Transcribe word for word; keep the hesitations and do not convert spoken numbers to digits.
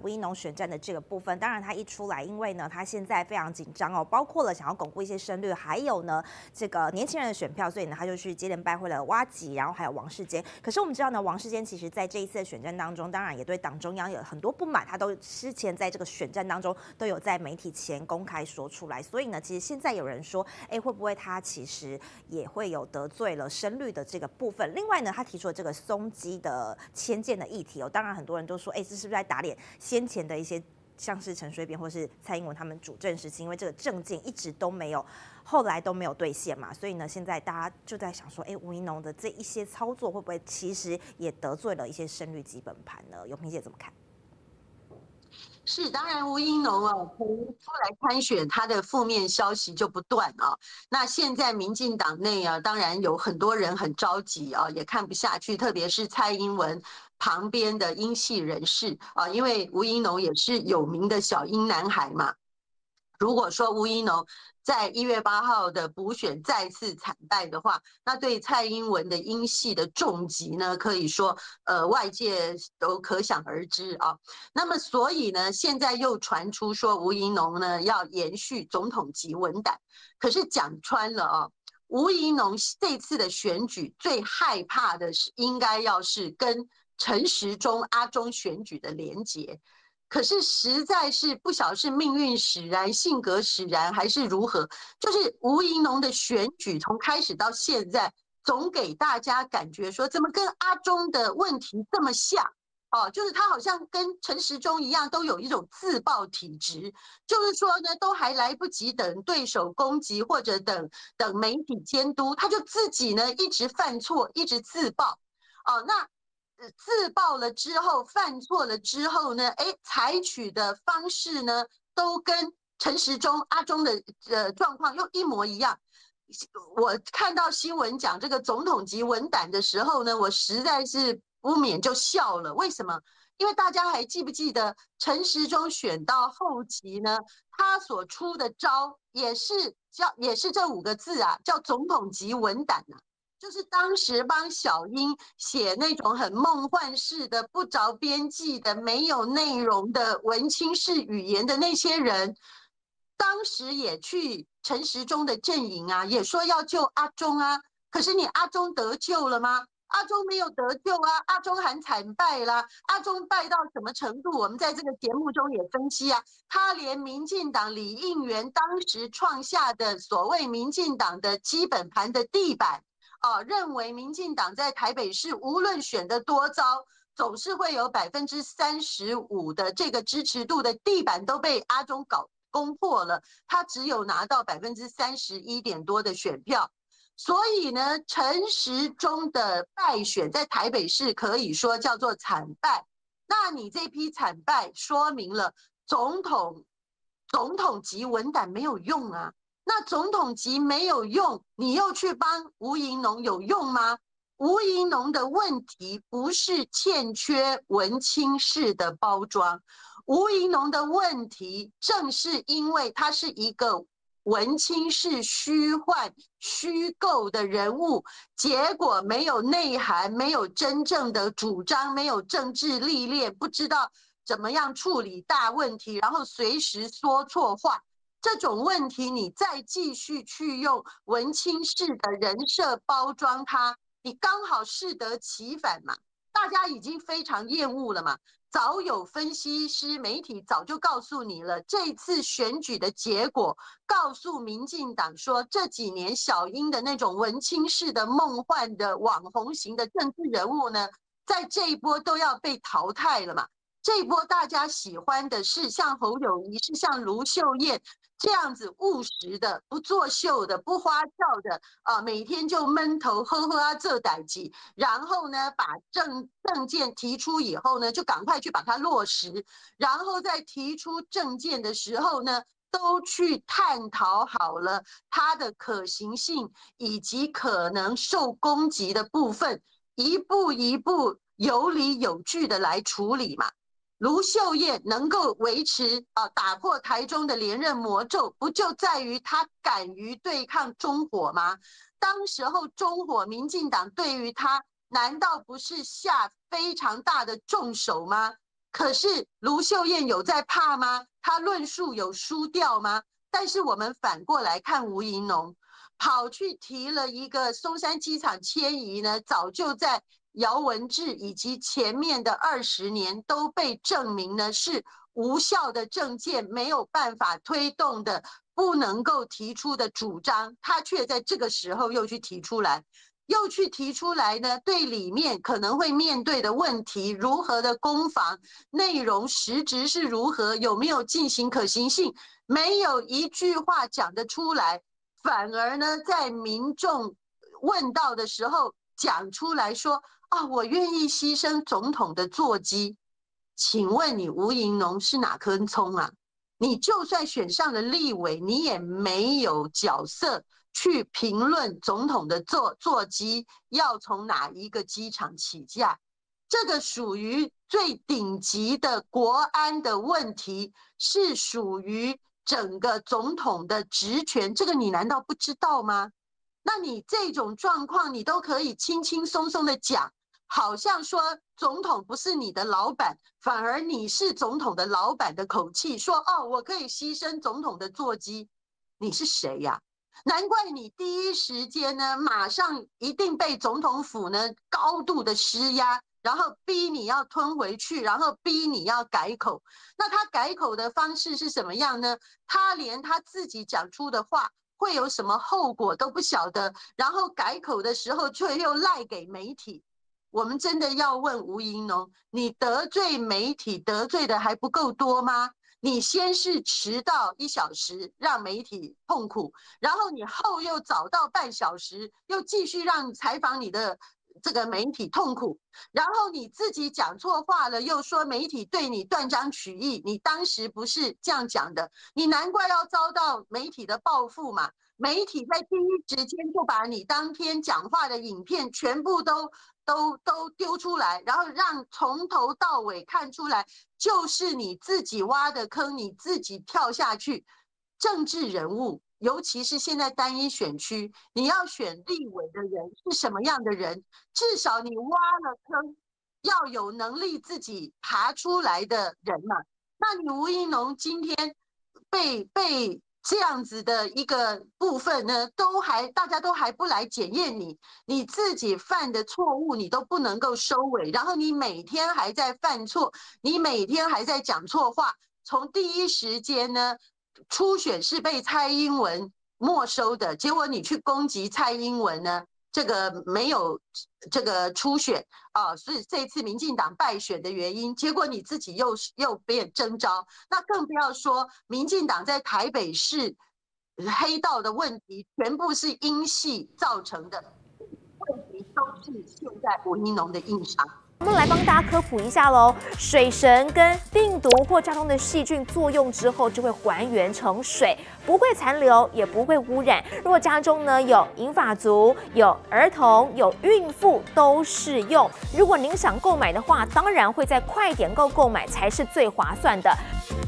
吴怡农选战的这个部分。当然，他一出来，因为呢，他现在非常紧张哦，包括了想要巩固一些声率，还有呢，这个年轻人的选票，所以呢，他就去接连拜会了挖吉，然后还有王世坚。可是我们知道呢，王世坚其实在这一次的选战当中，当然也对党中央有很多不满，他都之前在这个选战当中都有在媒体前公开说出来。所以呢，其实现在有人说，哎，会不会他其实也会有得罪了声率的这个部分？另外呢，他提出了这个松基的迁建的议题哦，当然很多人都说，哎，这是不是在打脸先前的一些像是陈水扁或是蔡英文他们主政时期，因为这个政见一直都没有，后来都没有兑现嘛，所以呢，现在大家就在想说，哎，吴怡农的这一些操作会不会其实也得罪了一些声率基本盘呢？永平姐怎么看？ 是，当然吴怡农啊，从出来参选，他的负面消息就不断啊。那现在民进党内啊，当然有很多人很着急啊，也看不下去，特别是蔡英文旁边的英系人士啊，因为吴怡农也是有名的小英男孩嘛。如果说吴怡农在一月八号的补选再次惨败的话，那对蔡英文的英系的重击呢，可以说呃外界都可想而知啊。那么所以呢，现在又传出说吴怡农呢要延续总统级文胆，可是讲穿了啊。吴怡农这次的选举最害怕的是，应该要是跟陈时中、阿中选举的连结。可是实在是不晓得是命运使然、性格使然，还是如何。就是吴怡农的选举从开始到现在，总给大家感觉说，怎么跟阿中的问题这么像？哦，就是他好像跟陈时中一样，都有一种自爆体质，就是说呢，都还来不及等对手攻击或者等等媒体监督，他就自己呢一直犯错，一直自爆。哦，那。自爆了之后，犯错了之后呢，哎，采取的方式呢，都跟陈时中、阿中的呃状况又一模一样。我看到新闻讲这个总统级文胆的时候呢，我实在是不免就笑了。为什么？因为大家还记不记得陈时中选到后期呢，他所出的招也是叫也是这五个字啊，叫总统级文胆啊。就是当时帮小英写那种很梦幻式的、不着边际的、没有内容的文青式语言的那些人，当时也去陈时中的阵营啊，也说要救阿中啊。可是你阿中得救了吗？阿中没有得救啊，阿中还惨败啦。阿中败到什么程度？我们在这个节目中也分析啊，他连民进党李应元当时创下的所谓民进党的基本盘的地板。啊，认为民进党在台北市无论选得多糟，总是会有百分之三十五的这个支持度的地板都被阿中搞攻破了，他只有拿到百分之三十一点多的选票。所以呢，陈时中的败选在台北市可以说叫做惨败。那你这批惨败说明了总统总统级文胆没有用啊。那总统级没有用，你又去帮吴怡农有用吗？吴怡农的问题不是欠缺文青式的包装，吴怡农的问题正是因为他是一个文青式虚幻、虚构的人物，结果没有内涵，没有真正的主张，没有政治历练，不知道怎么样处理大问题，然后随时说错话。这种问题，你再继续去用文青式的人设包装它，你刚好适得其反嘛。大家已经非常厌恶了嘛，早有分析师、媒体早就告诉你了，这次选举的结果告诉民进党说，这几年小英的那种文青式的梦幻的网红型的政治人物呢，在这一波都要被淘汰了嘛。这一波大家喜欢的是像侯友宜，是像卢秀燕这样子务实的、不作秀的、不花俏的啊，每天就闷头呵呵啊这代志，然后呢，把政政见提出以后呢，就赶快去把它落实，然后在提出政见的时候呢，都去探讨好了它的可行性以及可能受攻击的部分，一步一步有理有据的来处理嘛。卢秀燕能够维持啊，打破台中的连任魔咒，不就在于他敢于对抗中火吗？当时候中火，民进党对于他难道不是下非常大的重手吗？ 可是卢秀燕有在怕吗？她论述有输掉吗？但是我们反过来看吴怡农，跑去提了一个松山机场迁移呢，早就在姚文智以及前面的二十年都被证明呢是无效的政见，没有办法推动的，不能够提出的主张，他却在这个时候又去提出来。又去提出来呢，对里面可能会面对的问题，如何的攻防，内容实质是如何，有没有进行可行性，没有一句话讲得出来，反而呢，在民众问到的时候讲出来说啊，我愿意牺牲总统的座机。请问你吴怡农是哪棵葱啊？你就算选上了立委，你也没有角色去评论总统的座座机要从哪一个机场起驾，这个属于最顶级的国安的问题，是属于整个总统的职权，这个你难道不知道吗？那你这种状况你都可以轻轻松松的讲，好像说总统不是你的老板，反而你是总统的老板的口气，说哦，我可以牺牲总统的座机，你是谁呀？难怪你第一时间呢，马上一定被总统府呢高度的施压，然后逼你要吞回去，然后逼你要改口。那他改口的方式是什么样呢？他连他自己讲出的话会有什么后果都不晓得，然后改口的时候却又赖给媒体。我们真的要问吴怡农，你得罪媒体得罪的还不够多吗？你先是迟到一小时让媒体痛苦，然后你后又早到半小时，又继续让采访你的这个媒体痛苦，然后你自己讲错话了，又说媒体对你断章取义，你当时不是这样讲的，你难怪要遭到媒体的报复嘛。媒体在第一时间就把你当天讲话的影片全部都都都丢出来，然后让从头到尾看出来就是你自己挖的坑，你自己跳下去。政治人物，尤其是现在单一选区，你要选立委的人是什么样的人？至少你挖了坑，要有能力自己爬出来的人嘛。那你吴怡农今天被被这样子的一个部分呢，都还大家都还不来检验你，你自己犯的错误你都不能够收尾，然后你每天还在犯错，你每天还在讲错话，从第一时间呢，初选是被蔡英文没收的，结果你去攻击蔡英文呢，这个没有这个初选啊，是这次民进党败选的原因。结果你自己又又被征召，那更不要说民进党在台北市黑道的问题，全部是英系造成的问题，都是现在吴怡农的硬伤。 我们来帮大家科普一下喽，水神跟病毒或交通的细菌作用之后，就会还原成水，不会残留，也不会污染。如果家中呢有银发族、有儿童、有孕妇，都适用。如果您想购买的话，当然会在快点购购买才是最划算的。